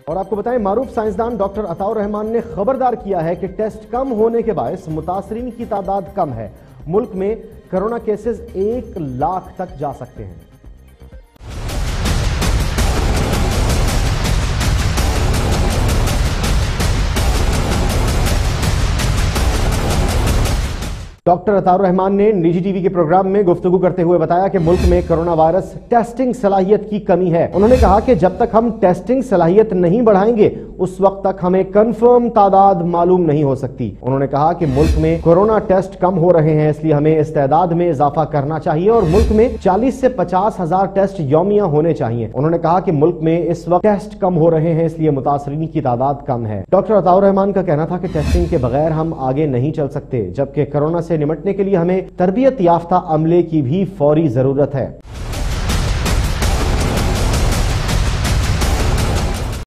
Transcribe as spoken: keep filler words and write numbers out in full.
اور آپ کو بتائیں معروف سائنسدان ڈاکٹر عطاء الرحمان نے خبردار کیا ہے کہ ٹیسٹ کم ہونے کے باعث متاثرین کی تعداد کم ہے۔ ملک میں کرونا کیسز ایک لاکھ تک جا سکتے ہیں۔ ڈاکٹر عطاء الرحمان نے نجی ٹی وی کے پروگرام میں گفتگو کرتے ہوئے بتایا کہ ملک میں کرونا وائرس ٹیسٹنگ صلاحیت کی کمی ہے۔ انہوں نے کہا کہ جب تک ہم ٹیسٹنگ صلاحیت نہیں بڑھائیں گے اس وقت تک ہمیں کنفرم تعداد معلوم نہیں ہو سکتی۔ انہوں نے کہا کہ ملک میں کورونا ٹیسٹ کم ہو رہے ہیں، اس لیے ہمیں استعداد میں اضافہ کرنا چاہیے اور ملک میں چالیس سے پچاس ہزار ٹیسٹ یومیہ ہونے چاہیے۔ انہوں نے کہا کہ ملک میں اس وقت ٹیسٹ کم ہو رہے ہیں، اس لیے متاثرین کی تعداد کم ہے۔ ڈاکٹر عطاء الرحمان کا کہنا تھا کہ ٹیسٹنگ کے بغیر ہم آگے نہیں چل سکتے، جبکہ کورونا سے نمٹنے کے لیے ہمیں تربیت یافتہ عملے کی بھی فوری ضرورت ہے۔